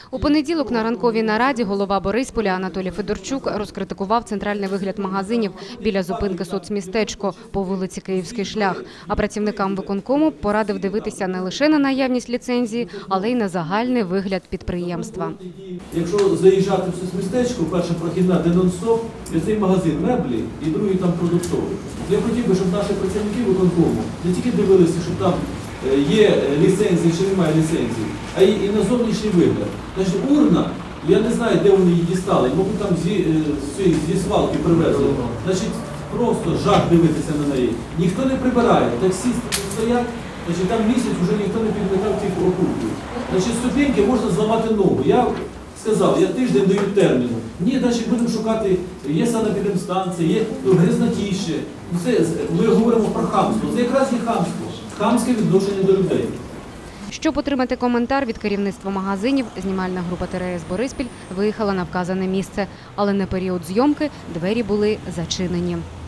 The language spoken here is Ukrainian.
У понеділок на ранковій нараді голова Борисполя Анатолій Федорчук розкритикував центральний вигляд магазинів біля зупинки «Соцмістечко» по вулиці Київський шлях. А працівникам виконкому порадив дивитися не лише на наявність ліцензії, але й на загальний вигляд підприємства. Якщо заїжджати в «Соцмістечко», перша прохідна, де нон-стоп, і цей магазин меблі і другий там продуктовий. Я хотів би, щоб наші працівники виконкому не тільки дивилися, що там є ліцензії чи немає ліцензії, а й на зовнішній вигляд. Значить, урна, я не знаю, де вони її дістали, мабуть, там зі свалки привезли. Значить, просто жах дивитися на неї. Ніхто не прибирає, таксісти стоять, значить, там місяць вже ніхто не підмітав цих округів. Значить, ступеньки можна зламати ногу. Я сказав, я тиждень даю терміну. Ні, значить, будемо шукати, є санепідемстанція, є грязнотіще. Ми говоримо про хамство. Це якраз і хамство. Хамське відношення до людей. Щоб отримати коментар від керівництва магазинів, знімальна група ТРС «Бориспіль» виїхала на вказане місце. Але на період зйомки двері були зачинені.